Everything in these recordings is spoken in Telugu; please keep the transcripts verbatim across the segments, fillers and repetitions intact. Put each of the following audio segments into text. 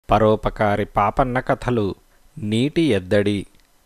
పరోపకారి పాపన్న కథలు. నీటి ఎద్దడి.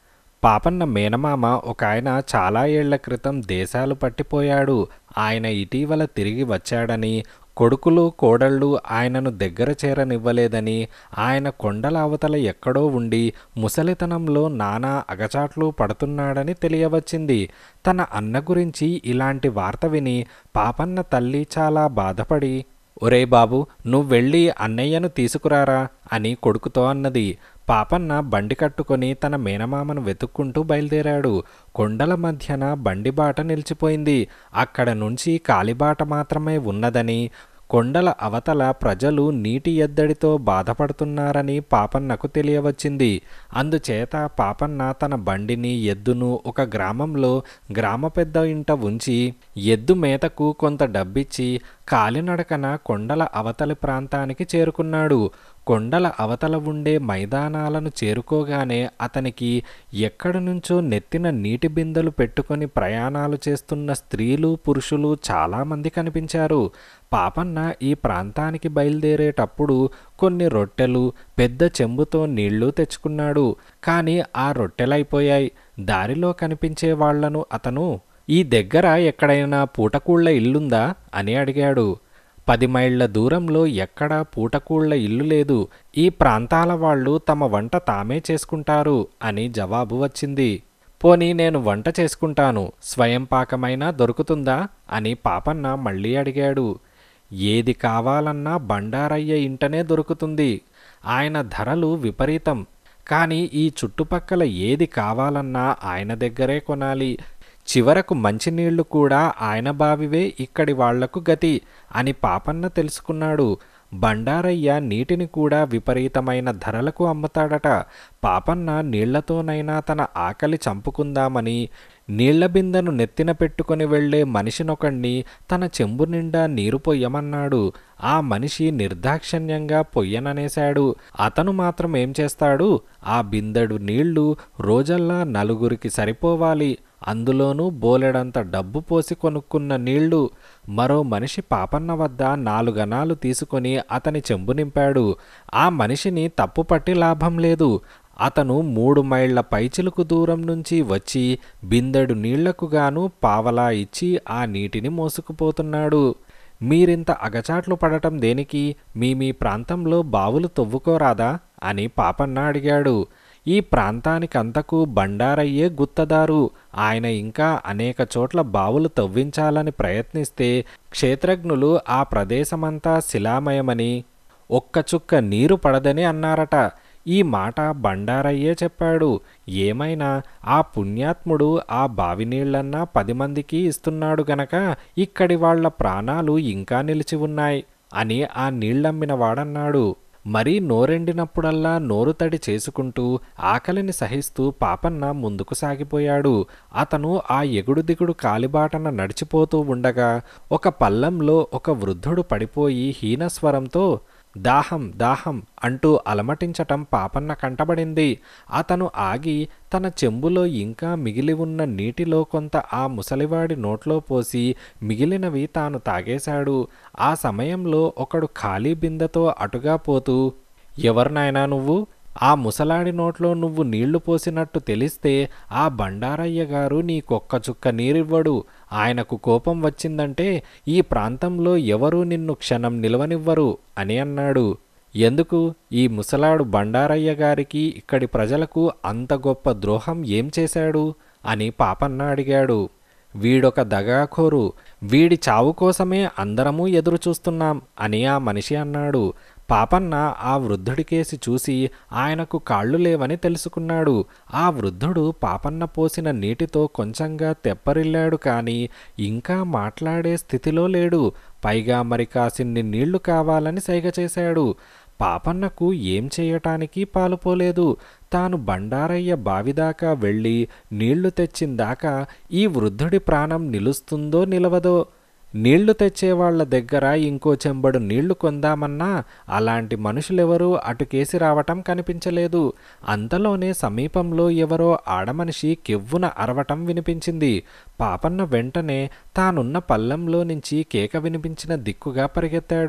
పాపన్న మేనమామ ఒక ఆయన చాలా ఏళ్ల క్రితం దేశాలు పట్టిపోయాడు. ఆయన ఇటీవల తిరిగి వచ్చాడని, కొడుకులు కోడళ్ళు ఆయనను దగ్గర చేరనివ్వలేదని, ఆయన కొండల అవతల ఎక్కడో ఉండి ముసలితనంలో నానా అగచాట్లు పడుతున్నాడని తెలియవచ్చింది. తన అన్న గురించి ఇలాంటి వార్త విని పాపన్న తల్లి చాలా బాధపడి, ఒరే బాబు, నువ్వెళ్ళి అన్నయ్యను తీసుకురారా అని కొడుకుతో అన్నది. పాపన్న బండి కట్టుకొని తన మేనమామను వెతుక్కుంటూ బయలుదేరాడు. కొండల మధ్యన బండిబాట నిలిచిపోయింది. అక్కడ నుంచి కాలిబాట మాత్రమే ఉన్నదని, కొండల అవతల ప్రజలు నీటి ఎద్దడితో బాధపడుతున్నారని పాపన్నకు తెలియవచ్చింది. అందుచేత పాపన్న తన బండిని ఎద్దును ఒక గ్రామంలో గ్రామ పెద్ద ఇంట ఉంచి ఎద్దు మేతకు కొంత డబ్బిచ్చి కాలినడకన కొండల అవతలి ప్రాంతానికి చేరుకున్నాడు. కొండల అవతల ఉండే మైదానాలను చేరుకోగానే అతనికి ఎక్కడి నుంచో నెత్తిన నీటి బిందెలు పెట్టుకొని ప్రయాణాలు చేస్తున్న స్త్రీలు పురుషులు చాలామంది కనిపించారు. పాపన్న ఈ ప్రాంతానికి బయలుదేరేటప్పుడు కొన్ని రొట్టెలు పెద్ద చెంబుతో నీళ్లు తెచ్చుకున్నాడు. కానీ ఆ రొట్టెలైపోయాయి. దారిలో కనిపించే వాళ్లను అతను, ఈ దగ్గర ఎక్కడైనా పూటకూళ్ల ఇల్లుందా అని అడిగాడు. పది మైళ్ల దూరంలో ఎక్కడా పూటకూళ్ల ఇల్లు లేదు. ఈ ప్రాంతాల వాళ్ళు తమ వంట తామే చేసుకుంటారు అని జవాబు వచ్చింది. పోనీ నేను వంట చేసుకుంటాను, స్వయం పాకమైనా దొరుకుతుందా అని పాపన్న మళ్ళీ అడిగాడు. ఏది కావాలన్నా బండారయ్య ఇంటనే దొరుకుతుంది. ఆయన ధరలు విపరీతం. కానీ ఈ చుట్టుపక్కల ఏది కావాలన్నా ఆయన దగ్గరే కొనాలి. చివరకు మంచినీళ్లు కూడా ఆయన బావివే ఇక్కడి వాళ్లకు గతి అని పాపన్న తెలుసుకున్నాడు. బండారయ్య నీటిని కూడా విపరీతమైన ధరలకు అమ్ముతాడట. పాపన్న నీళ్లతోనైనా తన ఆకలి చంపుకుందామని నీళ్ల బిందెను నెత్తిన పెట్టుకుని వెళ్లే మనిషినొకణ్ణి తన చెంబు నిండా నీరు పొయ్యమన్నాడు. ఆ మనిషి నిర్దాక్షిణ్యంగా పొయ్యననేశాడు. అతను మాత్రం ఏం చేస్తాడు? ఆ బిందెడు నీళ్లు రోజల్లా నలుగురికి సరిపోవాలి. అందులోనూ బోలెడంత డబ్బు పోసి కొనుక్కున్న నీళ్లు. మరో మనిషి పాపన్న వద్ద నాలుగనాలు తీసుకొని అతని చెంబు నింపాడు. ఆ మనిషిని తప్పుపట్టి లాభం లేదు. అతను మూడు మైళ్ల పైచిలుకు దూరం నుంచి వచ్చి బిందెడు నీళ్లకు గాను పావలా ఇచ్చి ఆ నీటిని మోసుకుపోతున్నాడు. మీరింత అగచాట్లు పడటం దేనికి? మీ మీ ప్రాంతంలో బావులు తవ్వుకోరాదా అని పాపన్న అడిగాడు. ఈ ప్రాంతానికంతకు బండారయ్యే గుత్తదారు. ఆయన ఇంకా అనేక చోట్ల బావులు తవ్వించాలని ప్రయత్నిస్తే క్షేత్రజ్ఞులు ఆ ప్రదేశమంతా శిలామయమని, ఒక్క చుక్క నీరు పడదని అన్నారట. ఈ మాట బండారయ్యే చెప్పాడు. ఏమైనా ఆ పుణ్యాత్ముడు ఆ బావి నీళ్లన్నా పది మందికి ఇస్తున్నాడు గనక ఇక్కడి వాళ్ల ప్రాణాలు ఇంకా నిలిచి ఉన్నాయి అని ఆ నీళ్లమ్మిన వాడన్నాడు. మరీ నోరెండినప్పుడల్లా నోరు తడి చేసుకుంటూ ఆకలిని సహిస్తూ పాపన్న ముందుకు సాగిపోయాడు. అతను ఆ ఎగుడు దిగుడు కాలిబాటన నడిచిపోతూ ఉండగా ఒక పల్లంలో ఒక వృద్ధుడు పడిపోయి హీనస్వరంతో దాహం దాహం అంటూ అలమటించటం పాపన్న కంటబడింది. అతను ఆగి తన చెంబులో ఇంకా మిగిలి ఉన్న నీటిలో కొంత ఆ ముసలివాడి నోట్లో పోసి మిగిలినవి తాను తాగేశాడు. ఆ సమయంలో ఒకడు ఖాళీ బిందెతో అటుగా పోతూ, ఎవరినైనా నువ్వు? ఆ ముసలాడి నోట్లో నువ్వు నీళ్లు పోసినట్టు తెలిస్తే ఆ బండారయ్య గారు నీకొక్క చుక్క నీరివ్వడు. ఆయనకు కోపం వచ్చిందంటే ఈ ప్రాంతంలో ఎవరూ నిన్ను క్షణం నిలవనివ్వరు అని అన్నాడు. ఎందుకు? ఈ ముసలాడు బండారయ్య గారికి ఇక్కడి ప్రజలకు అంత గొప్ప ద్రోహం ఏం చేశాడు అని పాపన్న అడిగాడు. వీడొక దగాఖోరు. వీడి చావు కోసమే అందరమూ ఎదురు చూస్తున్నాం అని ఆ మనిషి అన్నాడు. పాపన్న ఆ వృద్ధుడికేసి చూసి ఆయనకు కాళ్ళు లేవని తెలుసుకున్నాడు. ఆ వృద్ధుడు పాపన్న పోసిన నీటితో కొంచెంగా తెప్పరిల్లాడు. కానీ ఇంకా మాట్లాడే స్థితిలో లేడు. పైగా మరి కాసిన్ని నీళ్లు కావాలని సైగ చేశాడు. పాపన్నకు ఏం చేయటానికి పాలుపోలేదు. తాను బండారయ్య బావిదాకా వెళ్ళి నీళ్లు తెచ్చిందాకా ఈ వృద్ధుడి ప్రాణం నిలుస్తుందో నిలవదో. నీళ్లు తెచ్చేవాళ్ల దగ్గర ఇంకో చెంబడు నీళ్లు కొందామన్నా అలాంటి మనుషులెవరూ అటుకేసి రావటం కనిపించలేదు. అంతలోనే సమీపంలో ఎవరో ఆడమనిషి కెవ్వున అరవటం వినిపించింది. పాపన్న వెంటనే తానున్న పల్లెంలో నుంచి కేక వినిపించిన దిక్కుగా పరిగెత్తాడు.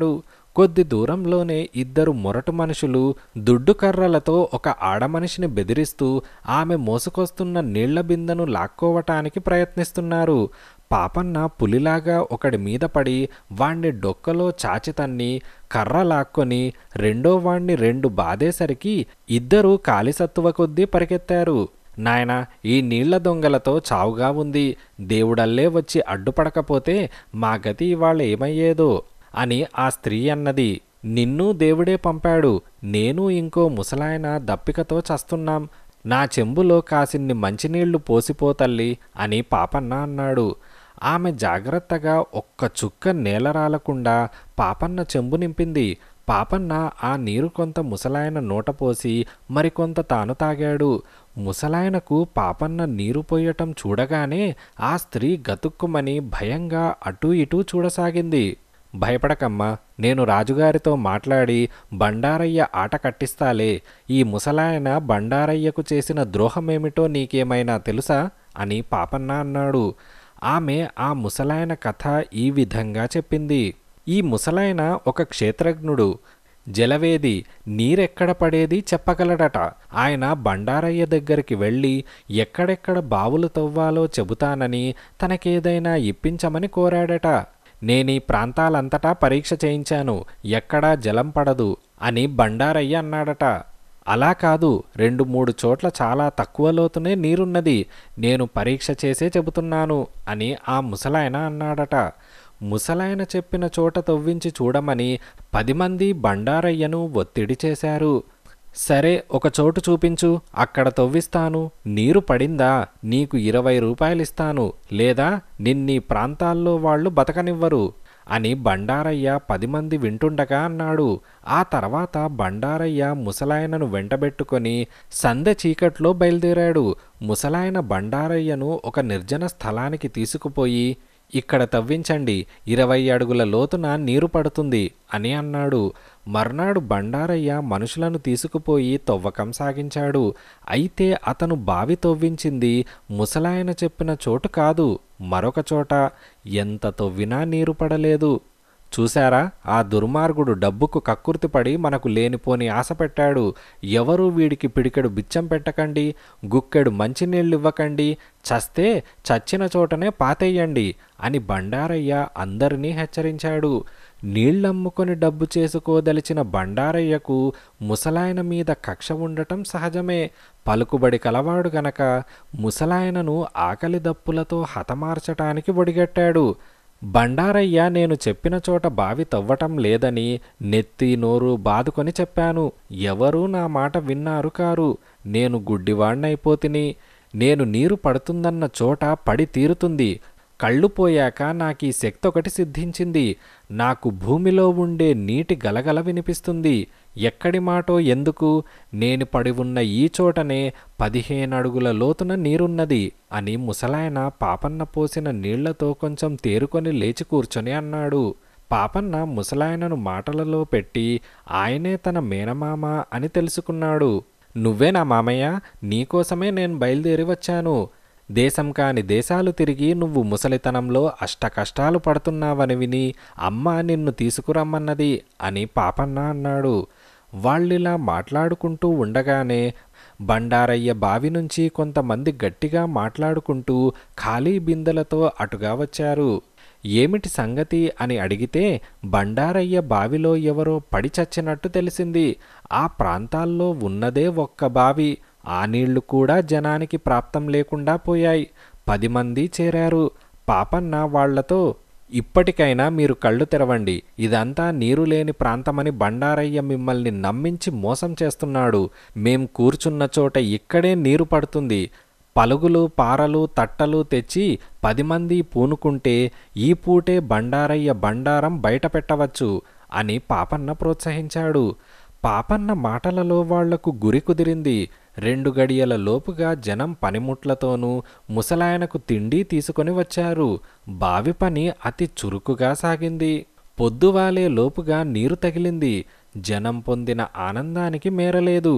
కొద్ది దూరంలోనే ఇద్దరు మొరటు మనుషులు దుడ్డు కర్రలతో ఒక ఆడమనిషిని బెదిరిస్తూ ఆమె మోసుకొస్తున్న నీళ్ల బిందెను లాక్కోవటానికి ప్రయత్నిస్తున్నారు. పాపన్న పులిలాగా ఒకడి మీద పడి వాణ్ణి డొక్కలో చాచి తన్ని కర్ర లాక్కొని రెండో వాణ్ణి రెండు బాదేసరికి ఇద్దరూ కాలిసత్తువ కొద్దీ పరిగెత్తారు. నాయనా, ఈ నీళ్ల దొంగలతో చావుగా ఉంది. దేవుడల్లే వచ్చి అడ్డుపడకపోతే మా గతి ఇవాళ ఏమయ్యేదో అని ఆ స్త్రీ అన్నది. నిన్నూ దేవుడే పంపాడు. నేను ఇంకో ముసలాయన దప్పికతో చస్తున్నాం. నా చెంబులో కాసిన్ని మంచినీళ్లు పోసిపోతల్లి అని పాపన్న అన్నాడు. ఆమె జాగ్రత్తగా ఒక్క చుక్క నేలరాలకుండా పాపన్న చెంబు నింపింది. పాపన్న ఆ నీరు కొంత ముసలాయన నోటపోసి మరికొంత తాను తాగాడు. ముసలాయనకు పాపన్న నీరు పోయటం చూడగానే ఆ స్త్రీ గతుక్కుమని భయంగా అటూ ఇటూ చూడసాగింది. భయపడకమ్మా, నేను రాజుగారితో మాట్లాడి బండారయ్య ఆట కట్టిస్తాలే. ఈ ముసలాయన బండారయ్యకు చేసిన ద్రోహమేమిటో నీకేమైనా తెలుసా అని పాపన్న అన్నాడు. ఆమె ఆ ముసలాయన కథ ఈ విధంగా చెప్పింది. ఈ ముసలాయన ఒక క్షేత్రజ్ఞుడు, జలవేది, నీరెక్కడ పడేది చెప్పగలడట. ఆయన బండారయ్య దగ్గరికి వెళ్ళి ఎక్కడెక్కడ బావులు తవ్వాలో చెబుతానని తనకేదైనా ఇప్పించమని కోరాడట. నేనీ ప్రాంతాలంతటా పరీక్ష చేయించాను, ఎక్కడా జలం పడదు అని బండారయ్య అన్నాడట. అలా కాదు, రెండు మూడు చోట్ల చాలా తక్కువ లోతునే నీరున్నది, నేను పరీక్ష చేసే చెబుతున్నాను అని ఆ ముసలాయన అన్నాడట. ముసలాయన చెప్పిన చోట తవ్వించి చూడమని పది మంది బండారయ్యను ఒత్తిడి చేశారు. సరే, ఒక చోటు చూపించు, అక్కడ తవ్విస్తాను. నీరు పడిందా నీకు ఇరవై రూపాయలిస్తాను, లేదా నిన్నీ ప్రాంతాల్లో వాళ్ళు బతకనివ్వరు అని బండారయ్య పది మంది వింటుండగా అన్నాడు. ఆ తర్వాత బండారయ్య ముసలాయనను వెంటబెట్టుకొని సందె చీకట్లో బయలుదేరాడు. ముసలాయన బండారయ్యను ఒక నిర్జన స్థలానికి తీసుకుపోయి ఇక్కడ తవ్వించండి, ఇరవై అడుగుల లోతున నీరు పడుతుంది అని అన్నాడు. మర్నాడు బండారయ్య మనుషులను తీసుకుపోయి తవ్వకం సాగించాడు. అయితే అతను బావి తవ్వించింది ముసలాయన చెప్పిన చోటు కాదు, మరొక చోట. ఎంత తవ్వినా నీరు పడలేదు. చూశారా, ఆ దుర్మార్గుడు డబ్బుకు కక్కుర్తిపడి మనకు లేనిపోని ఆశ పెట్టాడు. ఎవరూ వీడికి పిడికెడు బిచ్చం పెట్టకండి, గుక్కెడు మంచినీళ్ళివ్వకండి, చస్తే చచ్చిన చోటనే పాతేయండి అని బండారయ్య అందరినీ హెచ్చరించాడు. నీళ్లమ్ముకొని డబ్బు చేసుకోదలిచిన బండారయ్యకు ముసలాయన మీద కక్ష ఉండటం సహజమే. పలుకుబడి కలవాడు గనక ముసలాయనను ఆకలి దప్పులతో హతమార్చటానికి ఒడిగట్టాడు. బండారయ్య నేను చెప్పిన చోట బావి తవ్వటం లేదని నెత్తి నోరు బాదుకొని చెప్పాను. ఎవరూ నా మాట విన్నారు కారు. నేను గుడ్డివాణ్ణైపోతిని. నేను నీరు పడుతుందన్న చోట పడి తీరుతుంది. కళ్ళు పోయాక నాకీ శక్తి ఒకటి సిద్ధించింది. నాకు భూమిలో ఉండే నీటి గలగల వినిపిస్తుంది. ఎక్కడి మాటో ఎందుకు, నేను పడి ఉన్న ఈ చోటనే పదిహేను అడుగుల లోతున నీరున్నది అని ముసలాయన పాపన్న పోసిన నీళ్లతో కొంచెం తేరుకొని లేచి కూర్చొని అన్నాడు. పాపన్న ముసలాయనను మాటలలో పెట్టి ఆయనే తన మేనమామ అని తెలుసుకున్నాడు. నువ్వే నా మామయ్య, నీకోసమే నేను బయలుదేరి వచ్చాను. దేశం కాని దేశాలు తిరిగి నువ్వు ముసలితనంలో అష్ట కష్టాలు పడుతున్నావని విని అమ్మ నిన్ను తీసుకురమ్మన్నది అని పాపన్న అన్నాడు. వాళ్ళిలా మాట్లాడుకుంటూ ఉండగానే బండారయ్య బావి నుంచి కొంతమంది గట్టిగా మాట్లాడుకుంటూ ఖాళీ బిందెలతో అటుగా వచ్చారు. ఏమిటి సంగతి అని అడిగితే బండారయ్య బావిలో ఎవరో పడి చచ్చినట్టు తెలిసింది. ఆ ప్రాంతాల్లో ఉన్నదే ఒక్క బావి. ఆ నీళ్లు కూడా జనానికి ప్రాప్తం లేకుండా పోయాయి. పది మంది చేరారు. పాపన్న వాళ్లతో, ఇప్పటికైనా మీరు కళ్ళు తెరవండి, ఇదంతా నీరు లేని ప్రాంతమని బండారయ్య మిమ్మల్ని నమ్మించి మోసం చేస్తున్నాడు. మేం కూర్చున్న చోట ఇక్కడే నీరు పడుతుంది. పలుగులు పారలు తట్టలు తెచ్చి పది మంది పూనుకుంటే ఈ పూటే బండారయ్య బండారం బయట పెట్టవచ్చు అని పాపన్న ప్రోత్సహించాడు. పాపన్న మాటలలో వాళ్లకు గురి కుదిరింది. రెండు గడియల లోపుగా జనం పనిముట్లతోనూ ముసలాయనకు తిండి తీసుకొని వచ్చారు. బావి పని అతి చురుకుగా సాగింది. పొద్దువాలే లోపుగా నీరు తగిలింది. జనం పొందిన ఆనందానికి మేరలేదు.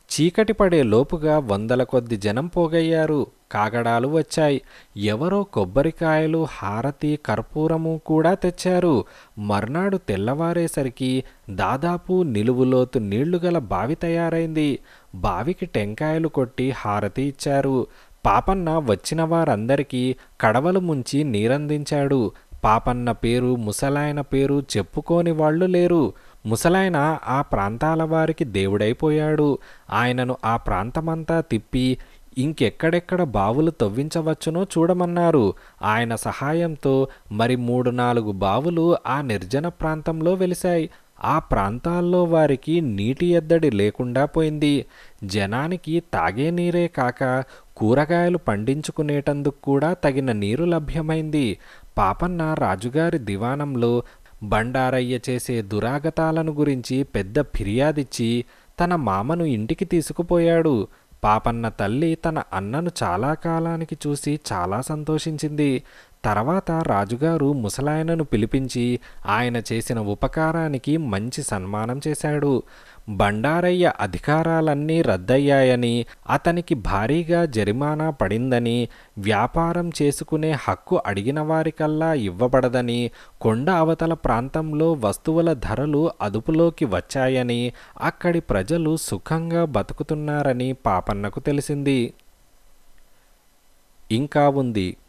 చీకటి పడే లోపుగా వందల కొద్ది జనం పోగయ్యారు. కాగడాలు వచ్చాయి. ఎవరో కొబ్బరికాయలు, హారతి, కర్పూరము కూడా తెచ్చారు. మర్నాడు తెల్లవారేసరికి దాదాపు నిలువులోతు నీళ్లుగల బావి తయారైంది. బావికి టెంకాయలు కొట్టి హారతి ఇచ్చారు. పాపన్న వచ్చిన వారందరికీ కడవలు ముంచి నీరందించాడు. పాపన్న పేరు, ముసలాయన పేరు చెప్పుకోని వాళ్ళు లేరు. ముసలాయన ఆ ప్రాంతాల వారికి దేవుడైపోయాడు. ఆయనను ఆ ప్రాంతమంతా తిప్పి ఇంకెక్కడెక్కడ బావులు తవ్వించవచ్చునో చూడమన్నారు. ఆయన సహాయంతో మరి మూడు నాలుగు బావులు ఆ నిర్జన ప్రాంతంలో వెలిశాయి. ఆ ప్రాంతాల్లో వారికి నీటి ఎద్దడి లేకుండా పోయింది. జనానికి తాగే నీరే కాక కూరగాయలు పండించుకునేటందుకు కూడా తగిన నీరు లభ్యమైంది. పాపన్న రాజుగారి దివాణంలో బండారయ్య చేసే దురాగతాలను గురించి పెద్ద ఫిర్యాదిచ్చి తన మామను ఇంటికి తీసుకుపోయాడు. పాపన్న తల్లి తన అన్నను చాలా కాలానికి చూసి చాలా సంతోషించింది. తర్వాత రాజుగారు ముసలాయనను పిలిపించి ఆయన చేసిన ఉపకారానికి మంచి సన్మానం చేశాడు. బండారయ్య అధికారాలన్నీ రద్దయ్యాయని, అతనికి భారీగా జరిమానా పడిందని, వ్యాపారం చేసుకునే హక్కు అడిగిన వారికల్లా ఇవ్వబడదని, కొండ అవతల ప్రాంతంలో వస్తువుల ధరలు అదుపులోకి వచ్చాయని, అక్కడి ప్రజలు సుఖంగా బతుకుతున్నారని పాపన్నకు తెలిసింది. ఇంకా ఉంది.